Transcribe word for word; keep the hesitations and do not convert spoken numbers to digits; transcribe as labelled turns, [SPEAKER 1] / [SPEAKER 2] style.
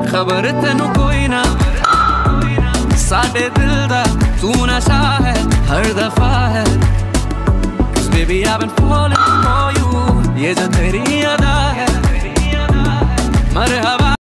[SPEAKER 1] खबर तेनू कोई ना साडे दिल दा तू नशा है हर दफा है Cause baby I've been falling for you ये जो तेरी अदा है मर